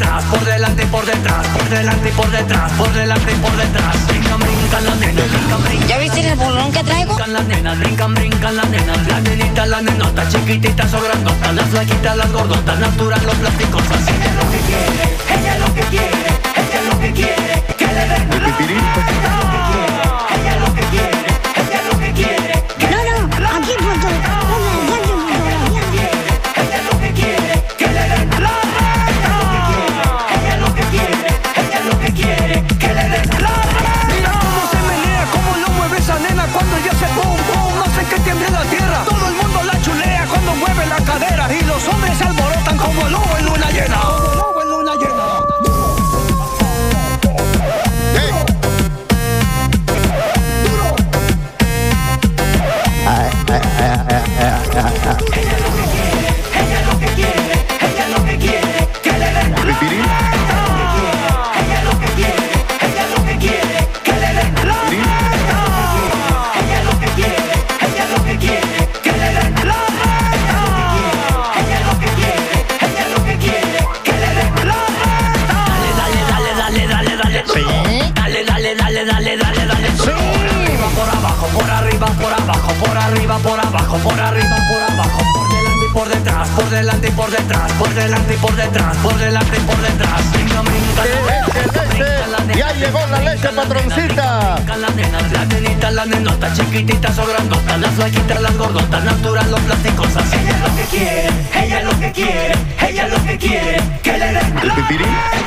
detrás, por delante y por detrás, por delante y por detrás, por delante y por detrás. Brincan, brincan las nenas, brincan, brincan. ¿Ya viste el bolón que traigo? Brincan las nenas, brincan, brincan las nenas. Las nenitas, las nenotas, chiquititas o grandotas, las flaquitas, las gordotas, natural o plásticos. Así es lo que quiere, ella es lo que quiere, ella es lo que quiere, que le den la ella es lo que quiere, ella es lo que quiere. No, aquí foto. Ella es lo que quiere, que le den la ella es lo que quiere, ella es lo que quiere, que le den la. Mira cómo se menea, cómo lo mueve esa nena cuando ella se boom, boom, hace que tiemble la tierra. Todo el mundo la chulea cuando mueve la cadera y los hombres se alborotan como lobo en luna llena. Como lobo en luna llena. Ella es lo que quiere, ella es lo que quiere, que le den la. Ella es lo que quiere, ella es lo que quiere, que le den la. Ella es lo que quiere, ella es lo que quiere, que le den la. Ella es lo que quiere, ella es lo que quiere, que le den la. Dale. ¿Sí? Dale. Sí. Por abajo, por arriba, por abajo, por arriba, por abajo, por arriba, por abajo, por delante y por detrás, por delante y por detrás, por delante y por detrás, por delante y por detrás. Ya llegó la leche, patroncita. Las nenas, las nenitas, las nenotas, chiquititas o grandotas, las flaquitas, las gordotas, natural, los plásticos. Ella es lo que quiere, ella es lo que quiere, ella es lo que quiere, que le den la.